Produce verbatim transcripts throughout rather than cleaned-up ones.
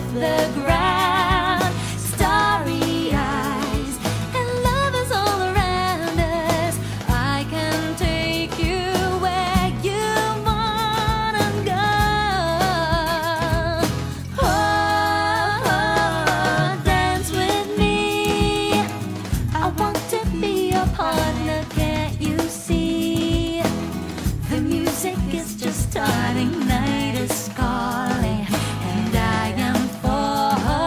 the ground. Starry eyes, and love is all around us. I can take you where you wanna go. Oh, dance with me. I want to be your partner, can't you see? The music is just starting, night is calling, and I am falling.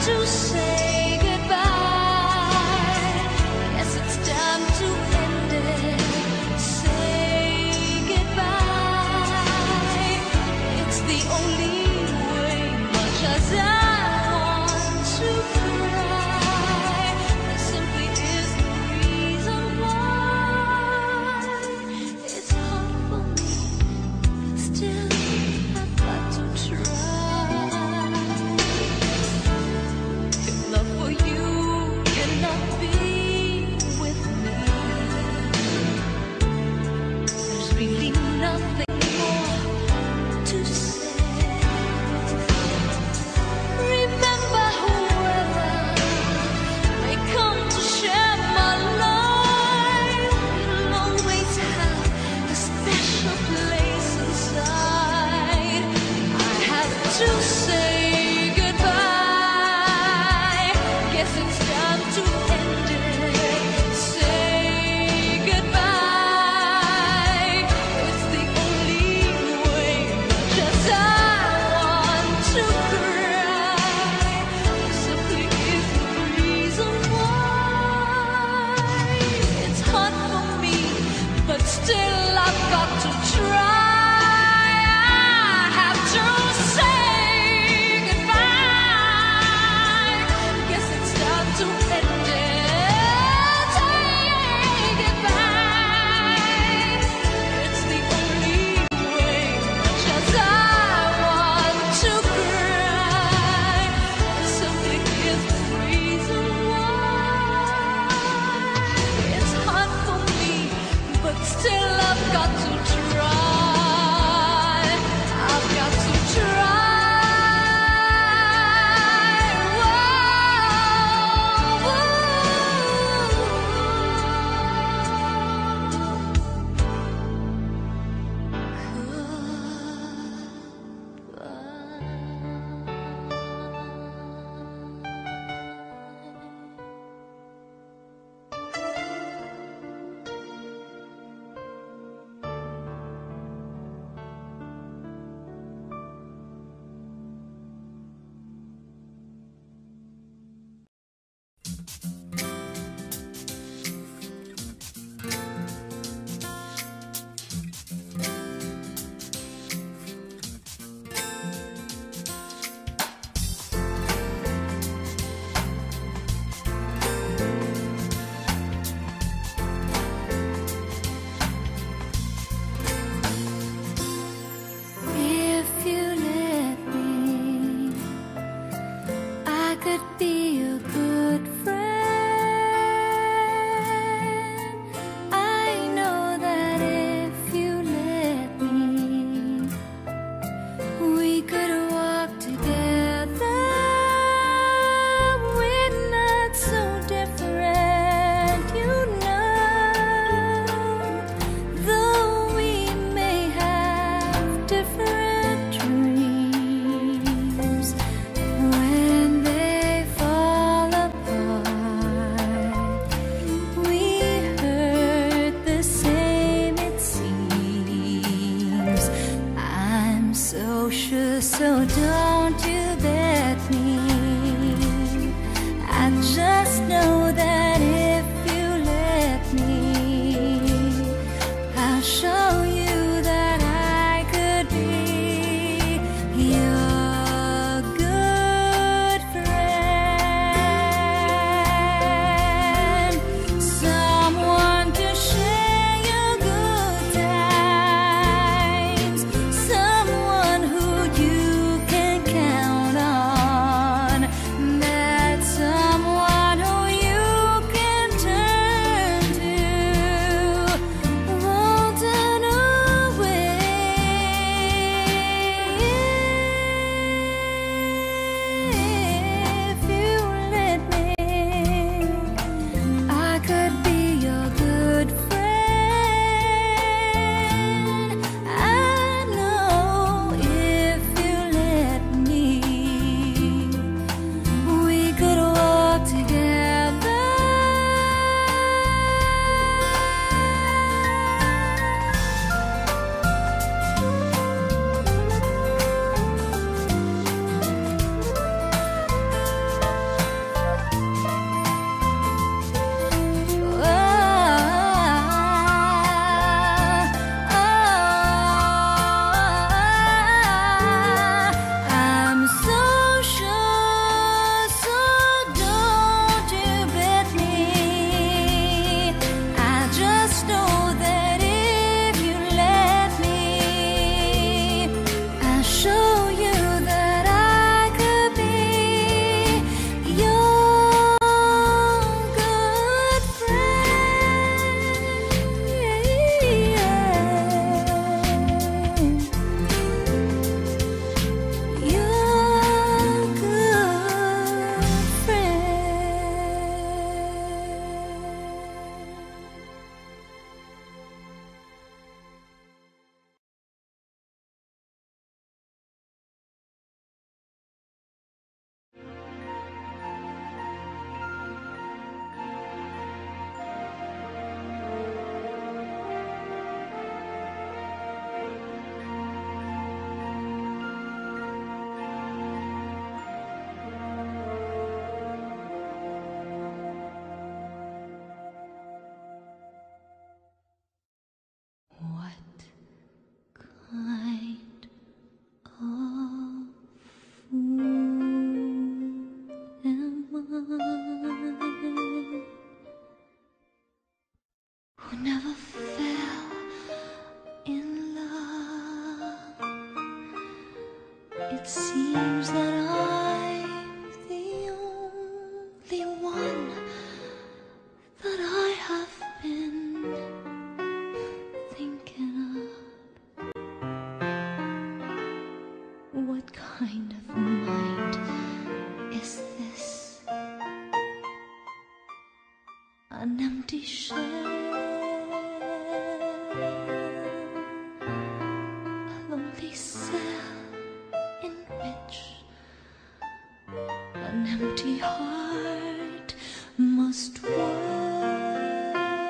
to say goodbye. Guess it's time to end it. Say goodbye. It's the only way, much as I want to cry. There simply is no reason why. It's hard for me, but still I've got to try. If love for you cannot be with me, there's really nothing more to say. Remember, whoever may come to share my life, you'll always have a special place inside. I have to say goodbye. Guess it's time to end it. Say goodbye. It's the only way, much as I want to cry. There simply is no reason why. It's hard for me, but still I've got to try. I have to say goodbye. Guess it's time to end it. Say goodbye. It's the only way, much as I want to cry. There simply is no reason why. It's hard for me, but still I've got to try. I've got to try. If you let me, I could be a good friend. I know that if you let me, we could walk together. We're not so different, you know. Though we may have different dreams, when they fall apart, an empty shell, a lonely cell in which an empty heart must dwell.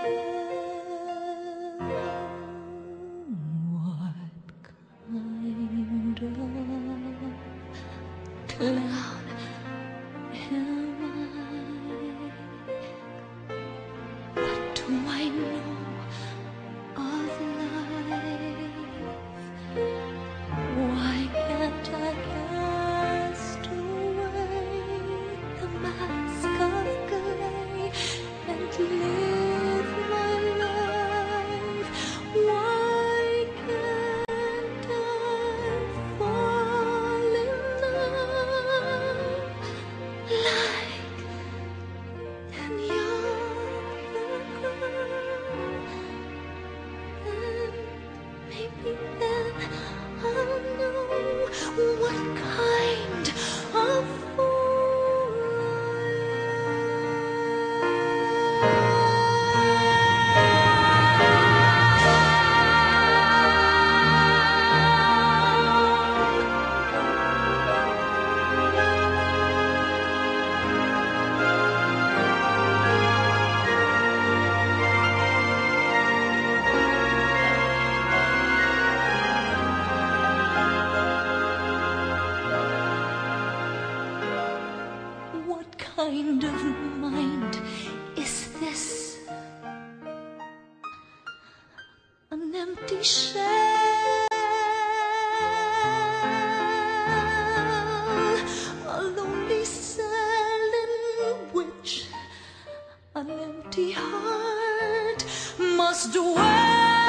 What kind of clown am I? What do I know of life? Why can't I cast away the mask of clay and live my life? Why can't I fall in love like any other girl? Then maybe then I'll know what kind of fool What kind of mind is this? An empty shell, a lonely cell in which an empty heart must dwell.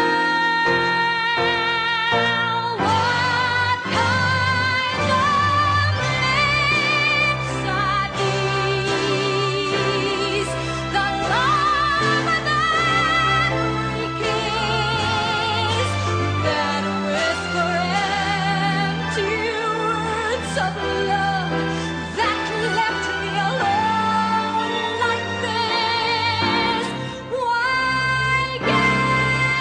What kind of lips are these? The love that we kiss, that whisper empty words of love that left me alone like this. Why can't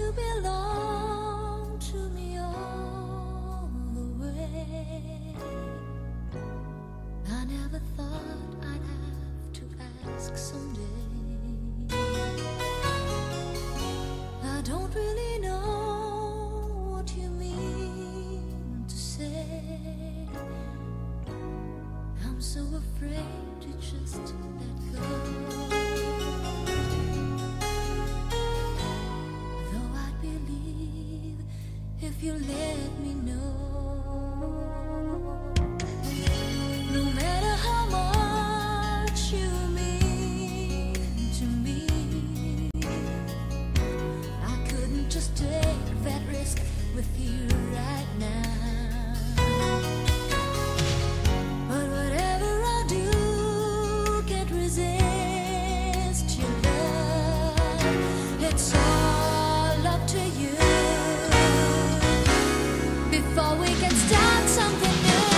you belong to me all the way. I never thought I'd have to ask someday. I don't really know what you mean to say. I'm so afraid to just let go. Though I'd believe if you let me know. No matter how much you mean to me, I couldn't just take that risk with you right now. But whatever I do, can't resist your love. It's all up to you. Before we can start something new,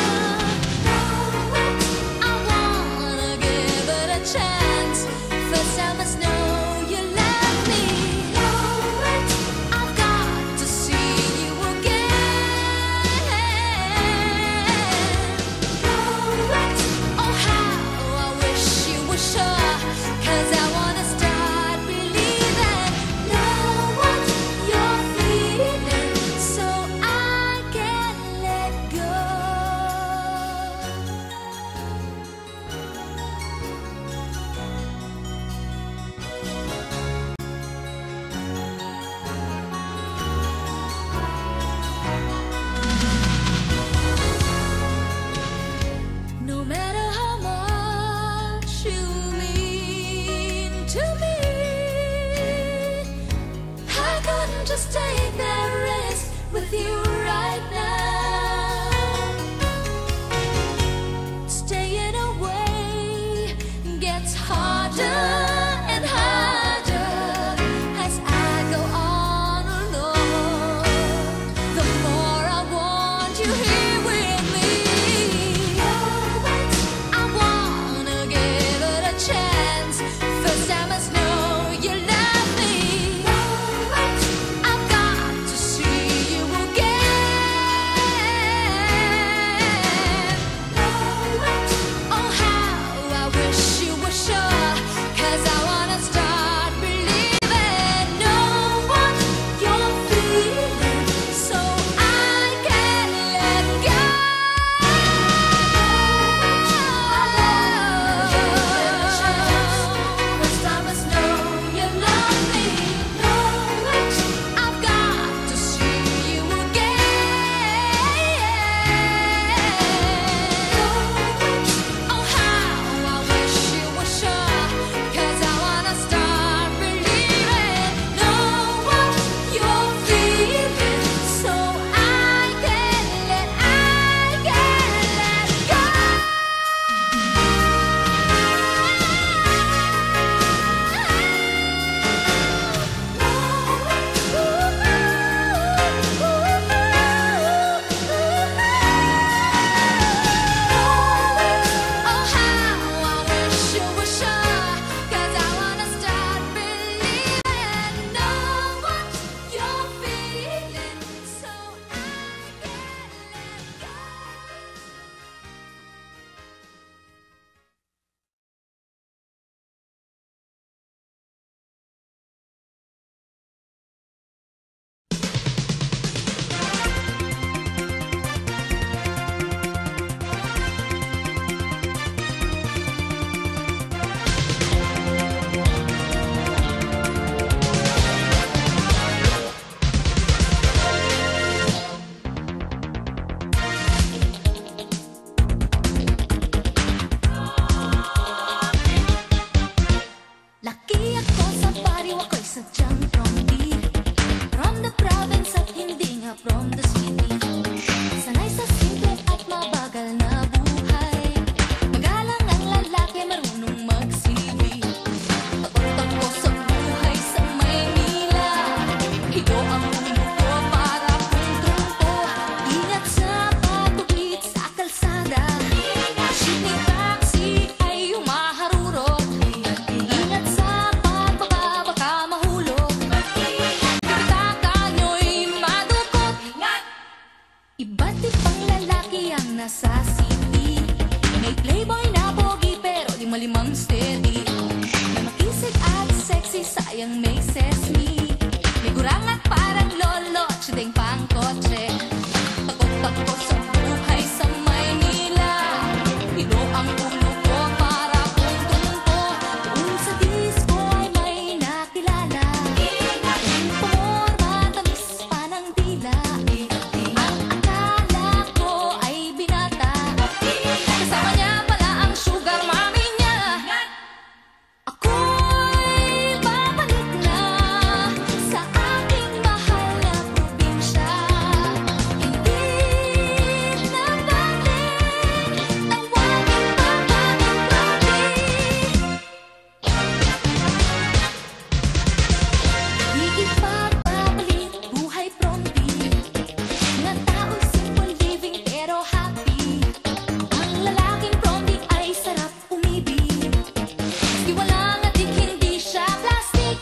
I wanna give it a chance. First I must know you love me. I've got to see you again. Oh, how I wish you were sure, 'cause I wanna start believing. Know what you're feeling, so I can let go. No matter how much you mean to me, I couldn't just take that risk with you right now. Staying away gets harder and harder as I go on alone. The more I want you here with me, I wanna give it a chance. First I must know you love me. I've got dating pang kotse. Takot-takot sa buhay sa Maynila. Hilo ang ulo ko para kung tumungko. Kung sa disco ay may nakilala. Kung pumorma, tamis pa ng dila. Ang akala ko ay binata. Kasama niya pala ang sugar mommy niya. Ako'y babalik na sa aking mahal na probinsya. Hindi na balik, tawagin pa ba ng probi? Di ipagbabalik buhay pronti na tao'y simple living pero happy. Ang lalaking pronti ay sarap umibig. Di walang adik, hindi siya plastic.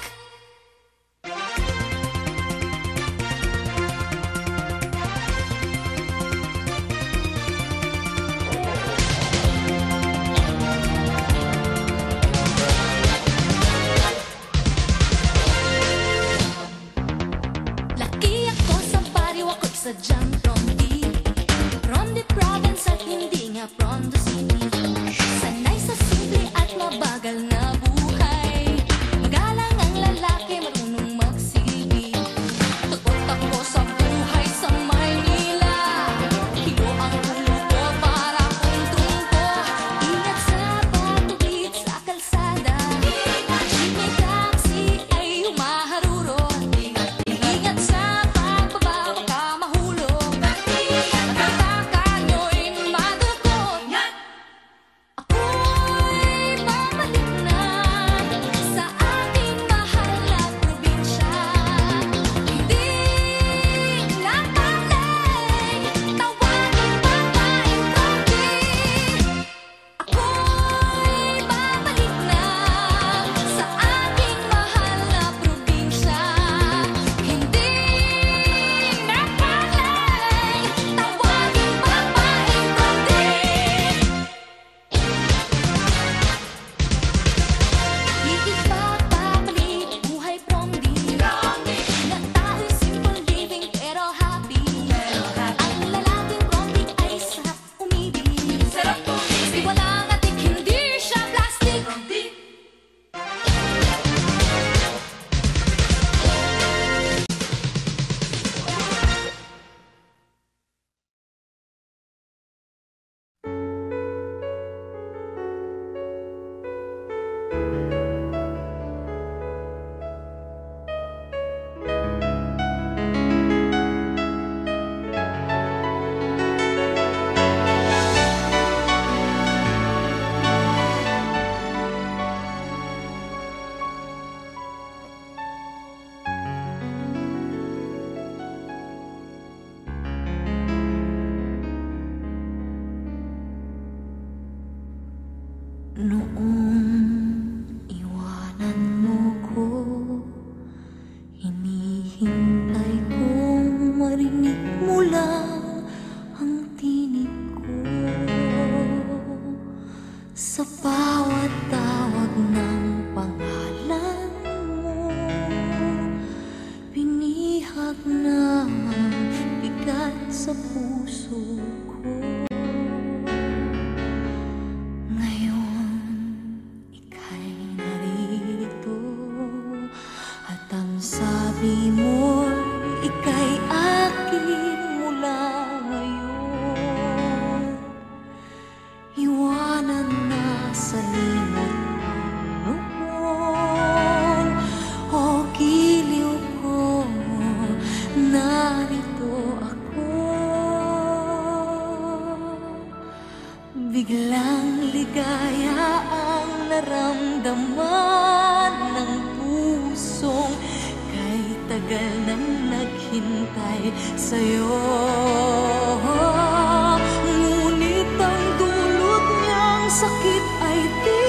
Laki ako sa baryo, ako'y sadyang pronti. Pronti province at hindi nga Prondo City. Sanay sa simple at mabagal na buhay. Magalang ang lalaki, marunong magsilbi. Takot-takot sa buhay sa Maynila. Hilo ang ulo ko para kung tumungko. Ingat sa patuwid sa kalsada. Jeepney taxi ay humaharurot. Ingat sa pagbaba, baka mahulog. Magtataka nyo'y madukot. Ako'y babalik na sa aking mahal na probinsya. Hindi na balik, tawagin pa ba ang probi? Ako'y babalik na sa aking mahal na probinsya. Hindi na balik, tawagin pa ba ang probi? Iipagbabalik buhay pronti na tao'y simple living pero happy. Ang lalaking pronti ay sarap umibig. Di walang adik, hindi siya plastic. Noong iwanan mo ko, hinihintay kong marinig mo lang ang tinig ko. Sa bawat tawag ng pangalan mo, binihag na ang bigat sa puso ko. Ngayon, ika'y narito at ang sabi mo, ika'y akin mula ngayon. Iwanan na sa limot ang noon, o giliw ko, narito ako. Biglang ligaya ang naramdaman ng pusong kay tagal nang naghintay sa'yo. Ngunit ang dulot niyang sakit ay di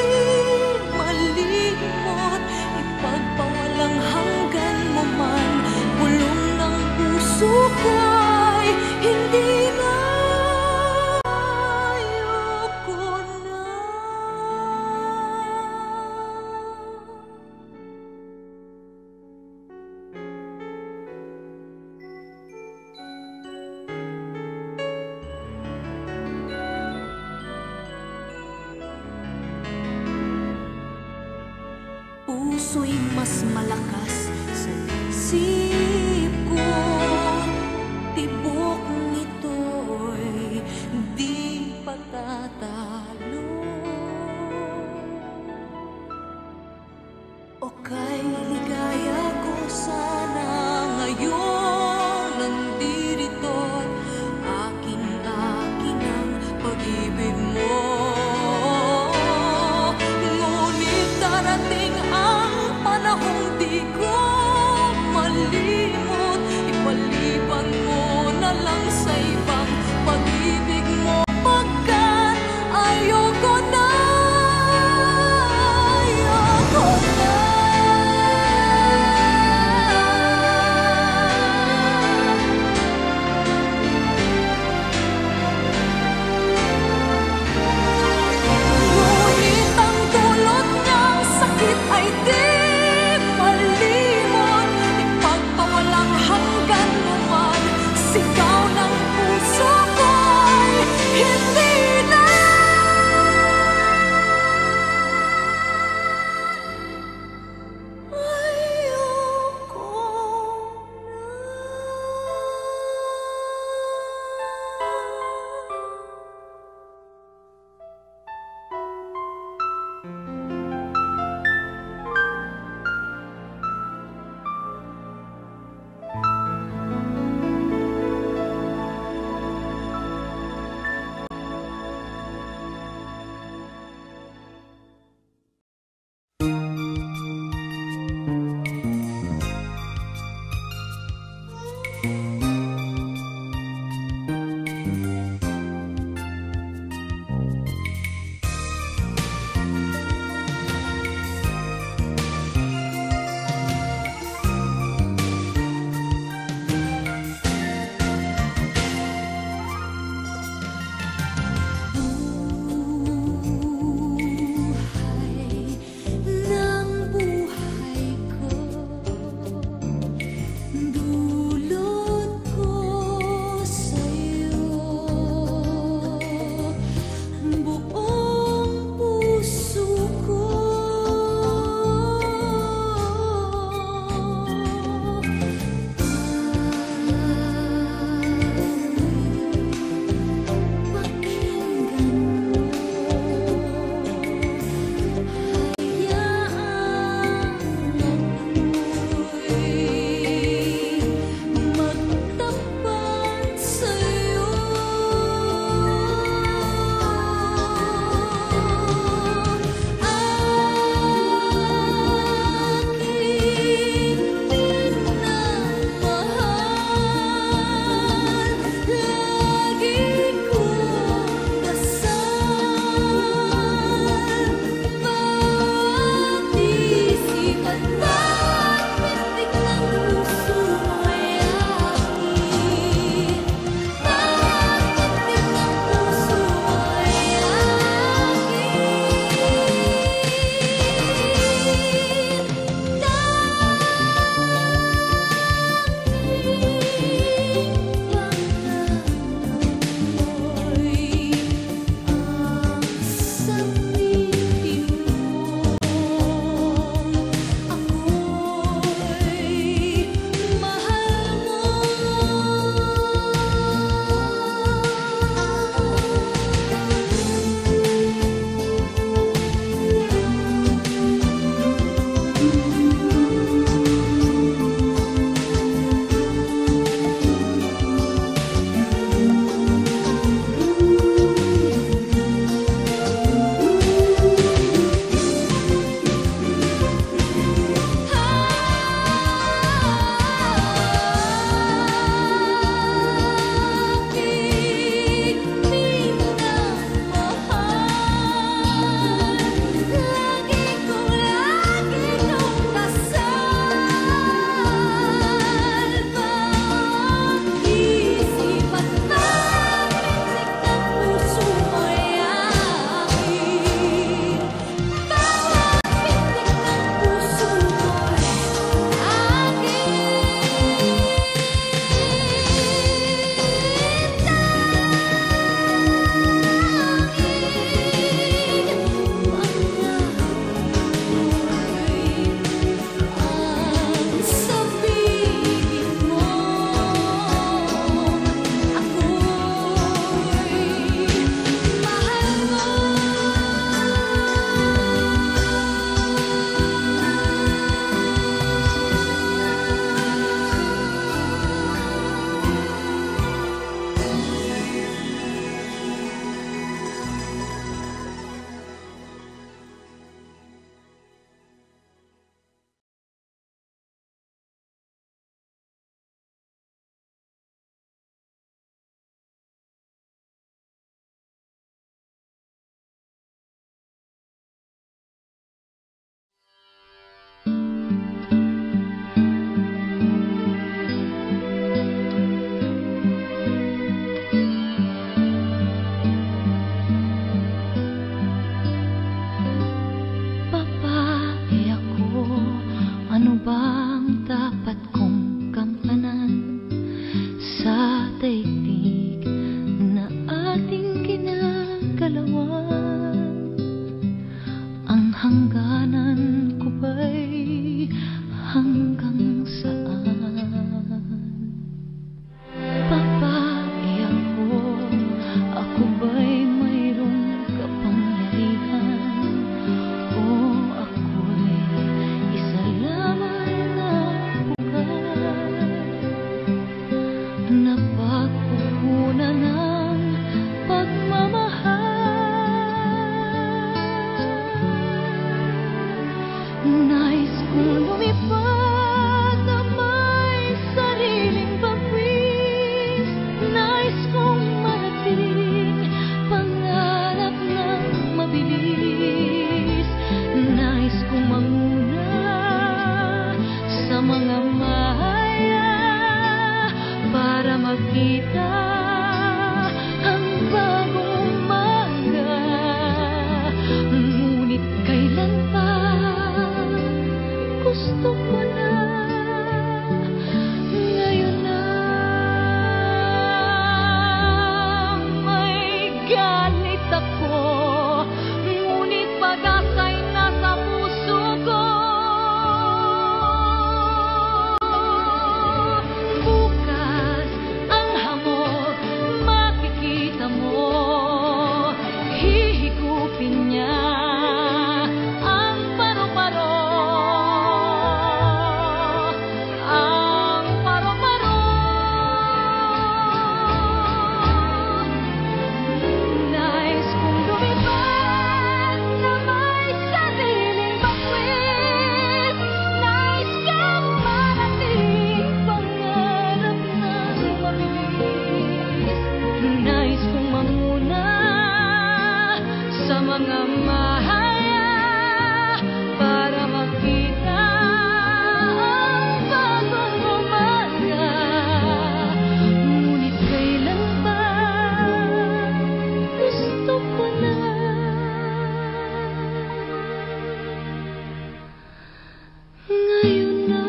malimot. Ipagpawalang hanggan mo man, pulong ng puso ko'y hindi na. isip ko, tibok nito'y di patatalo. O kay ligaya ko sana ngayon nandirito't akin-akin ang pag-ibig mo. Ngunit darating ang panahong di ko mali makita ang bagong umaga. Ngunit kailan pa gusto ko na, ngayon na. May galit ako, ngunit pag-asa'y nasa puso ko. Bukas ang hamog makikita mo, hihigupin niya ang paru-paro. Ang paru-paro. Nais kong lumipad na may sariling bangwit. Nais kang marating pangarap ng mabilis. Nais kong mamuna sa mga mahaya para makita ang bagong umaga. Ngunit kailan ba gusto ko na, ngayon na.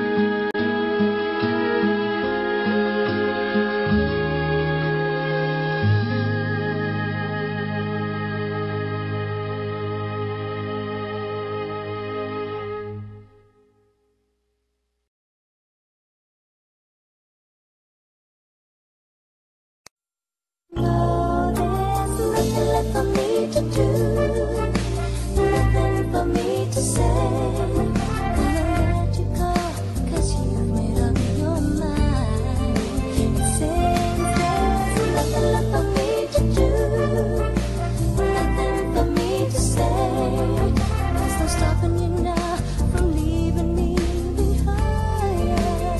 No, there's nothing left for me to do, nothing for me to say. Gonna let you go, 'cause you've made up your mind. It seems there's nothing left for me to do, nothing for me to say. There's no stopping you now from leaving me behind.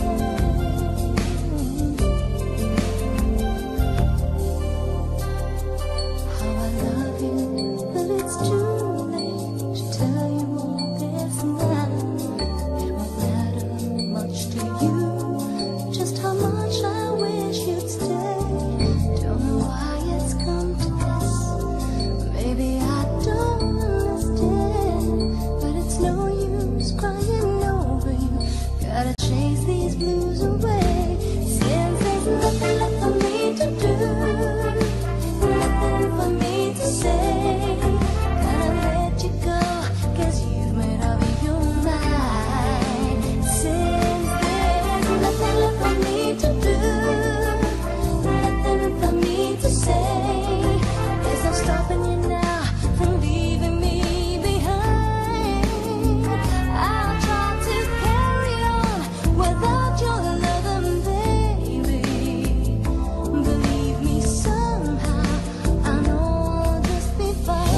How I love you, but it's too late to tell you all this now. It won't matter much to you, just how much I wish you'd stay. Don't know why it's come to this, maybe I don't understand, but it's no use crying over you. Gotta chase these blues away. Since there's nothing left for me to do, nothing for me to say, gotta let you go, 'cause you've made up your mind. Since there's nothing left for me to do, nothing for me to say, there's no stopping you now from leaving me behind. I'll try to carry on without your loving, baby. Believe me, somehow I know I'll just be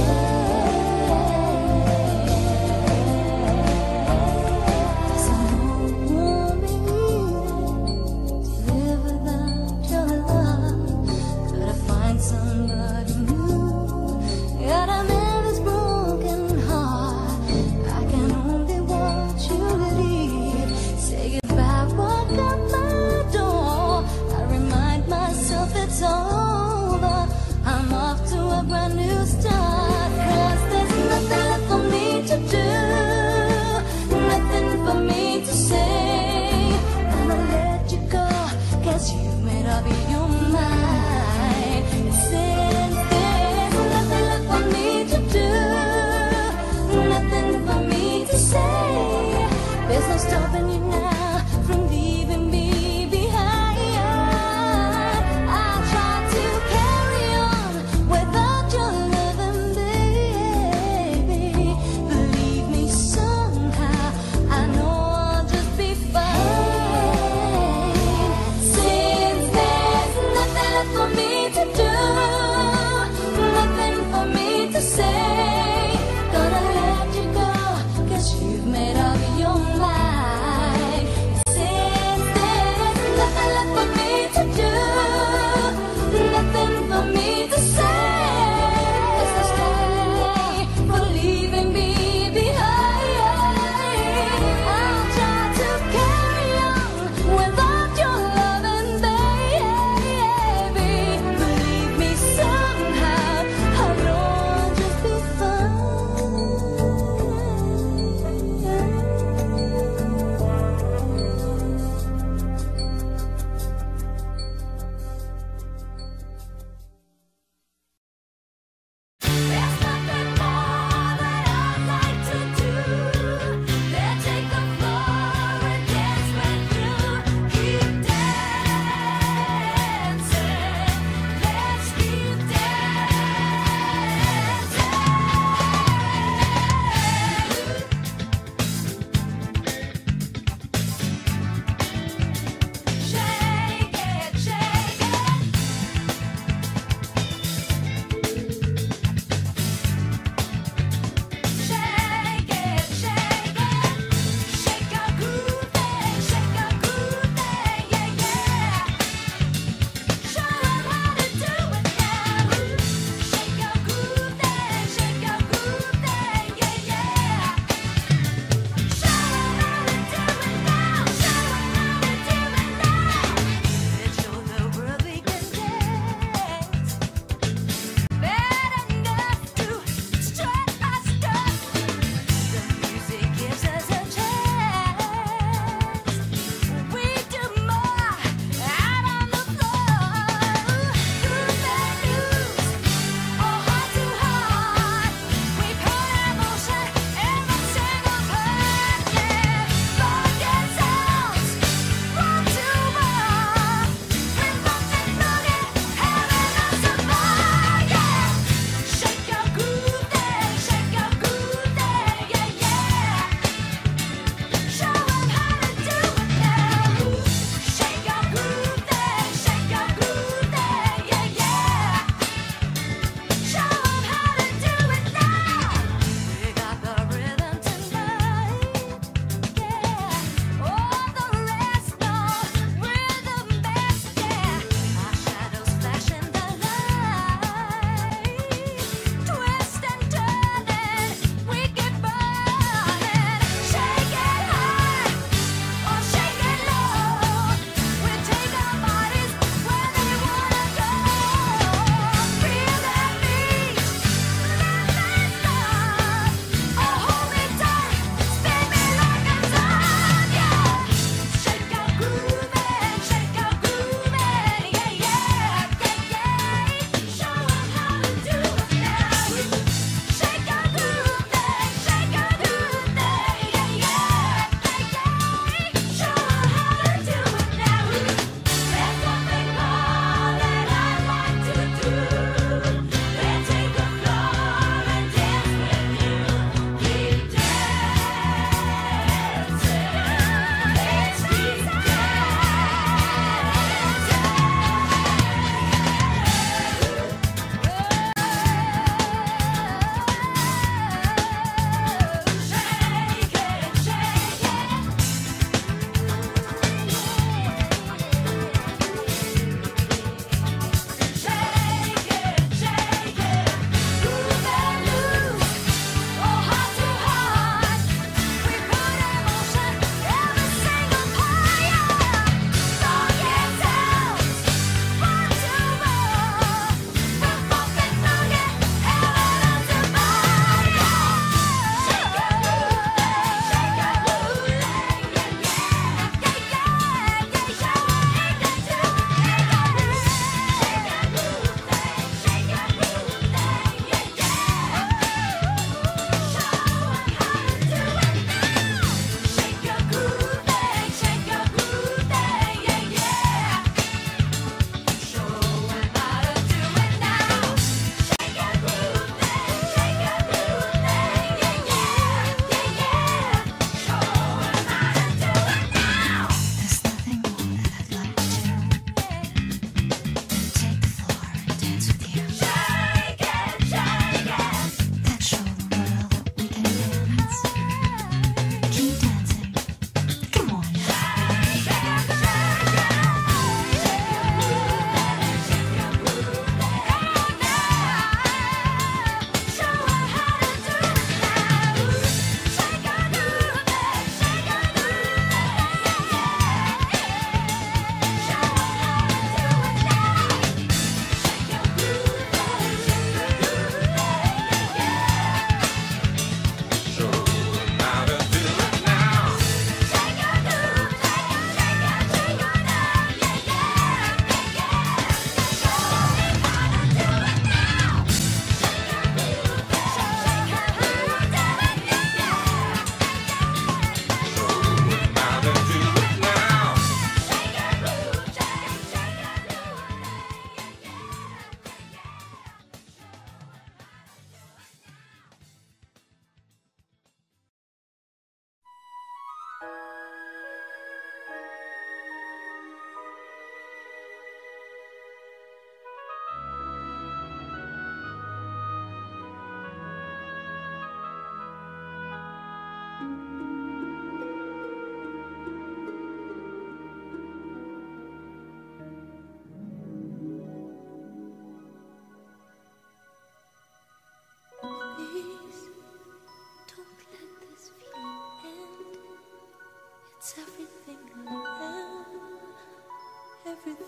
fine. 'Cause I know it won't be easy to live without your love. Could I find somebody new? Gotta mend this broken heart. I can only watch you leave. Say goodbye, walk out my door. I remind myself it's over. I'm off to a brand new start. 'Cause there's nothing left for me to do, nothing for me to say. Gonna let you go, 'cause you've made up your mind. Since there's nothing left for me to do, nothing for me to say, there's no stopping you now from leaving me behind. I'll try to carry on without your loving, baby. Believe me, somehow I know I'll just be fine. Since there's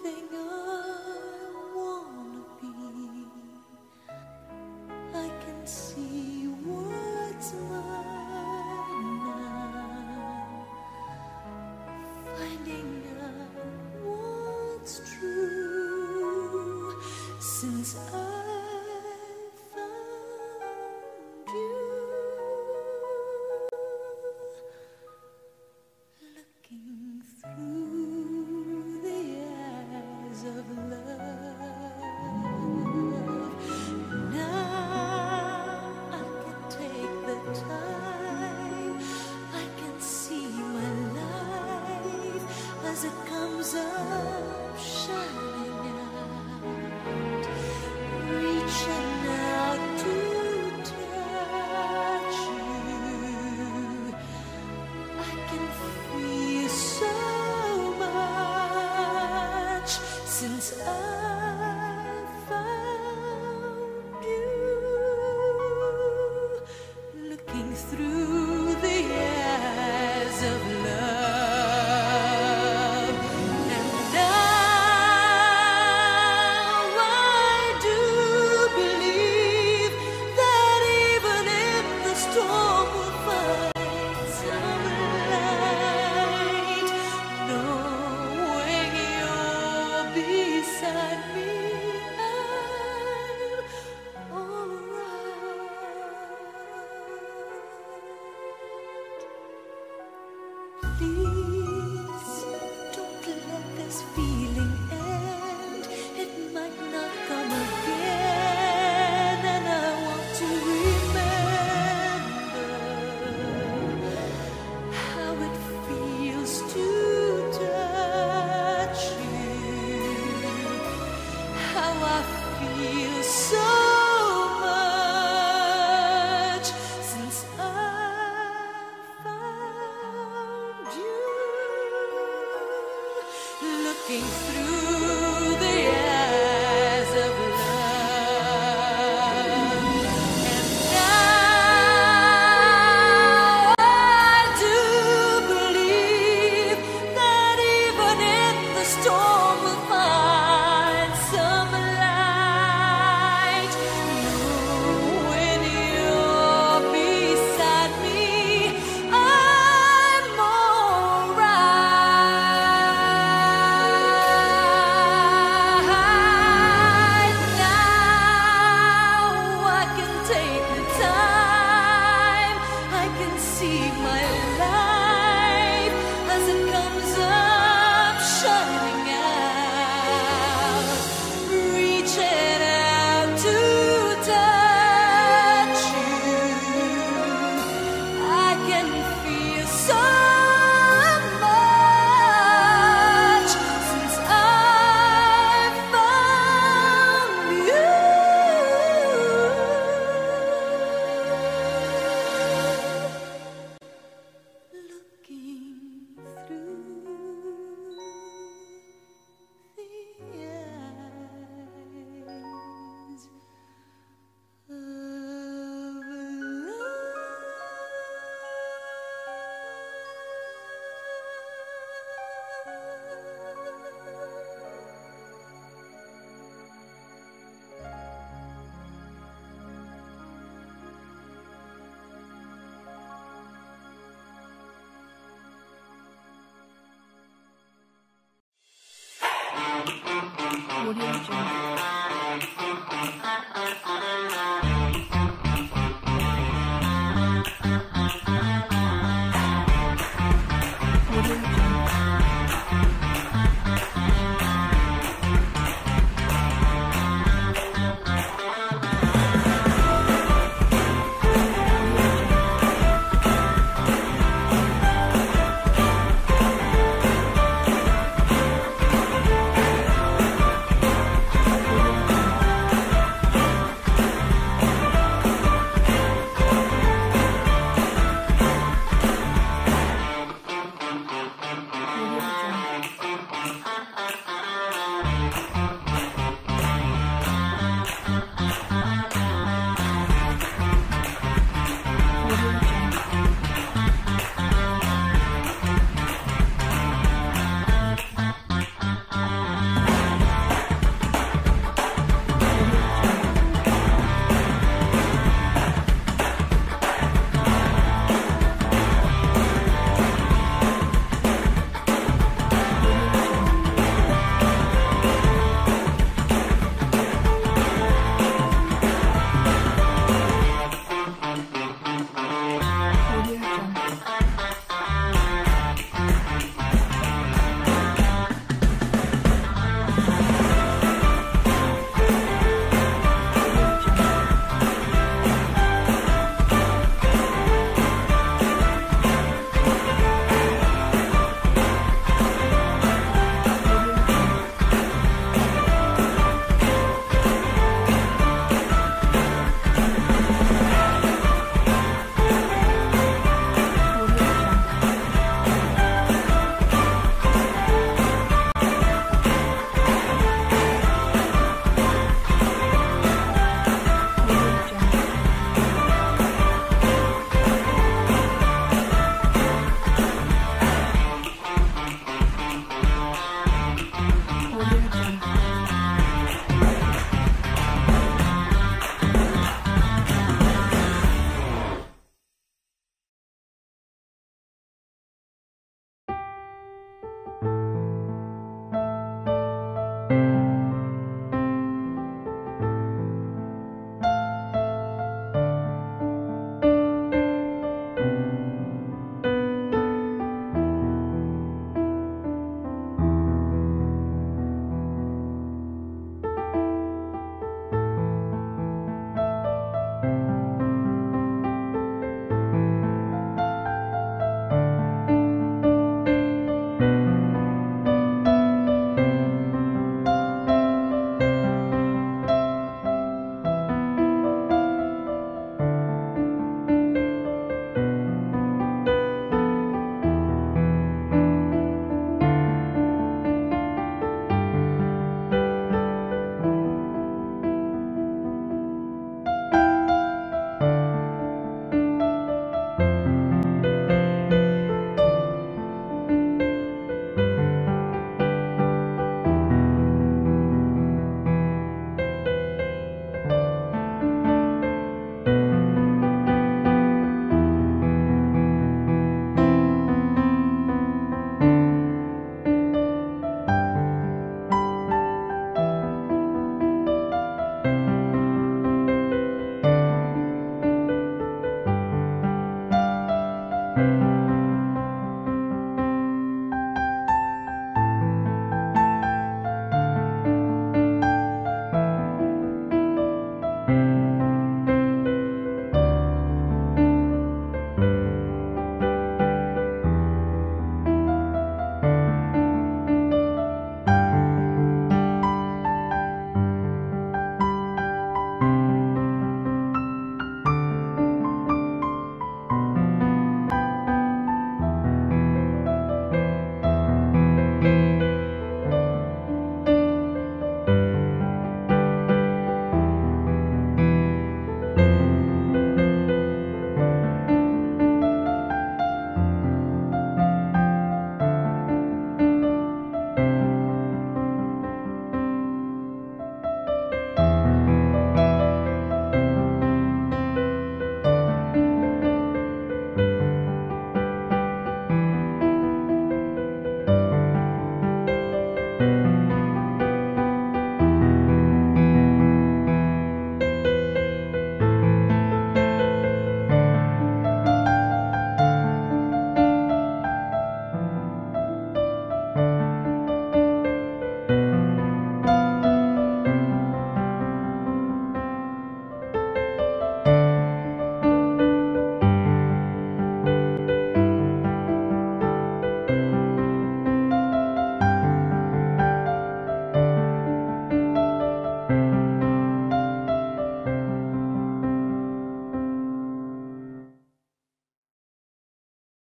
everything I wanna be. I can see what's mine now, finding out what's true since I found you. Looking through the eyes of love, now I can take the time. I can see my life as it comes up, shining out, reaching out to touch you. I can feel so much since I found you. Looking through the eyes of love, and now I do believe that even if the storm will find some light, knowing you're beside me, I'm alright. Please don't let this feeling end. It might not come again, and I want to remember how it feels to touch you, how I feel so much since I found you. Looking through the eyes of love, and now I do believe that even if the storm will find some light, knowing you're beside me, I'm alright. Now I can take the time. I can see my life as it comes up, shining out, reaching out to touch you. I can feel so much since I found you. Looking through the eyes of Audio Jungle.